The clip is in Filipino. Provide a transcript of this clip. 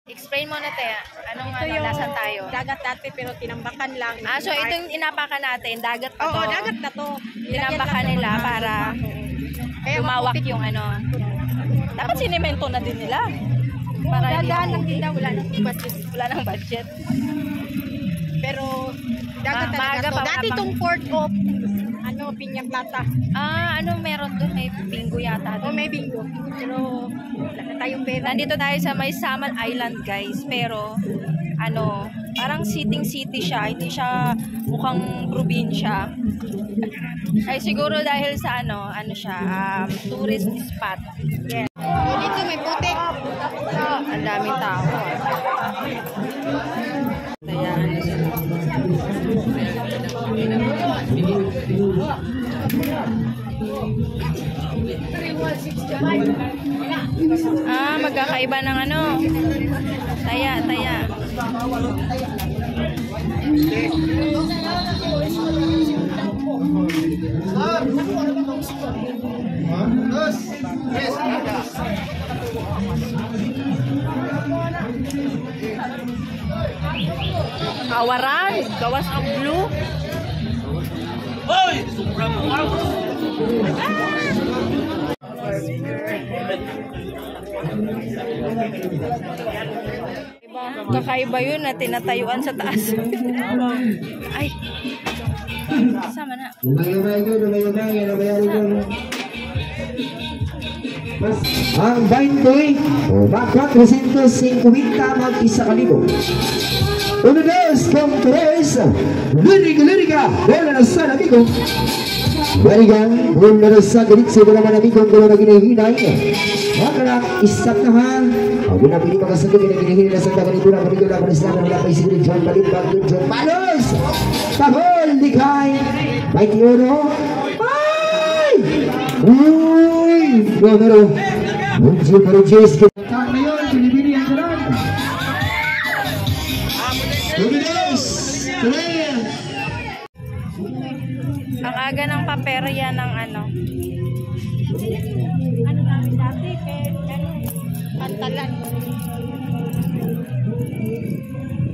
Explain mo na, te. Anong Ito yung lasan tayo? dagat dati pero tinambakan lang. So ito yung inapakan natin. Dagat pa to. Oo, dagat na to. Tinambakan nila para lumawak yung ano. Dapat sinemento na din nila. Para Dadaan lang din daw, wala nang budget. Wala nang budget. Pero dagat talaga to. Dati itong port of Piña Plata. Ano meron doon? May bingo yata doon. May bingo. Pero wala na tayong pera. Nandito tayo sa may Samal Island, guys. Pero parang city siya. Hindi siya mukhang probinsya. Ay siguro dahil sa ano siya, tourist spot. Yeah. Dito may putik. Ang daming tao. Kaya magkakaiba ng ano. Taya. Awaran, gawas ang blue. Hoy! Sobrang Kakaiba yun na tinatayuan sa taas. Ay. Sama na. Ang 20 o 450 mag-isa kalibo. 1, 2, con 3. Liriga, bola na sa amigo. Balikan, bola na sa galit sa mga amigo ang bola na ginahinay. Makanak, isap naman. Ang ginapili makasagot, ginahinay na sa tagalito na kamigo na panislaman wala pa isiguro John Balimbag, John Palos. Tabol, likay. 21. Ay! Uy! Numero. Unjil Marujes. Tahun ngayon, Pilipini ang sarap. Luminos! Tuloy! Ang aga ng paperya ng ano. Ano namin dati? Pantalan.